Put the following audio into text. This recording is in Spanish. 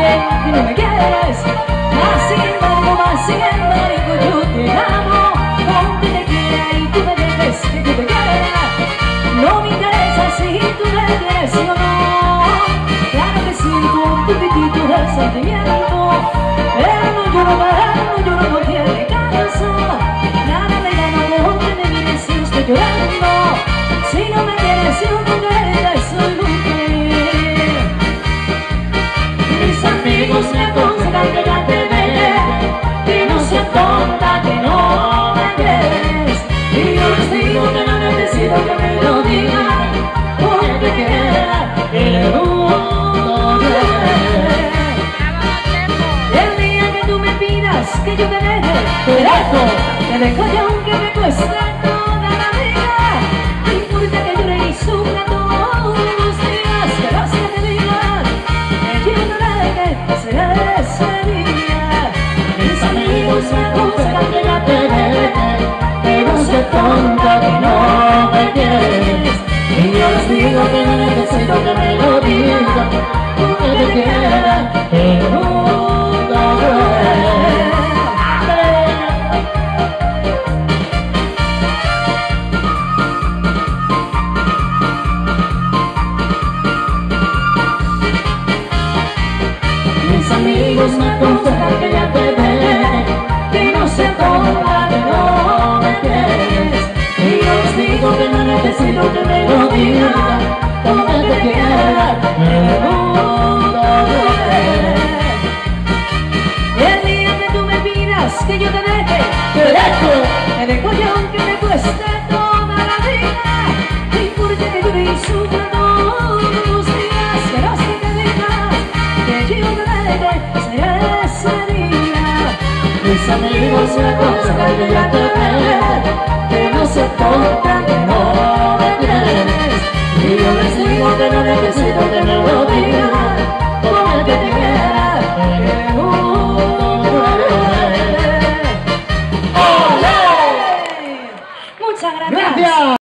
que no me quieres. Más sin embargo yo te amo. Aunque te quiera y tú me dejes que yo te quiera, no me interesa si tú me quieres o no. Claro que siento un poquitito de sentimiento, pero no lloro, no tiene caso. Nada me llama donde me mires si estoy llorando. Si no me quieres, si no me quieres, soy muy feliz. Mis amigos me aconsejan que ya te deje, que no seas tonta, que no me quieres. Y yo les digo que no necesito que me lo digan, porque te queda el mundo ver. El día que tú me pidas que yo te deje, te dejo yo aunque me cueste toda la vida. No importa que llore y sufra todos los días, que vas que te digan que yo te deje, será ese día. Mis amigos me aconsejan que ya te deje, que no seas tonta, que no me quieres. Y yo les digo que no necesito que me lo digan, porque te queda el mundo ver. Mis amigos me aconsejan que ya te deje, que no seas tonta, que no me quieres. Y yo les digo que no necesito que me lo digan, porque te queda el mundo ver. Y el día que tú me pidas que yo te deje, te dejo yo aunque me cueste toda la vida. No importa que llore y sufra todos los días, pero si te digas que yo te deje, será ese día. Mis amigos me aconsejan que ya te deje, que no se tonta,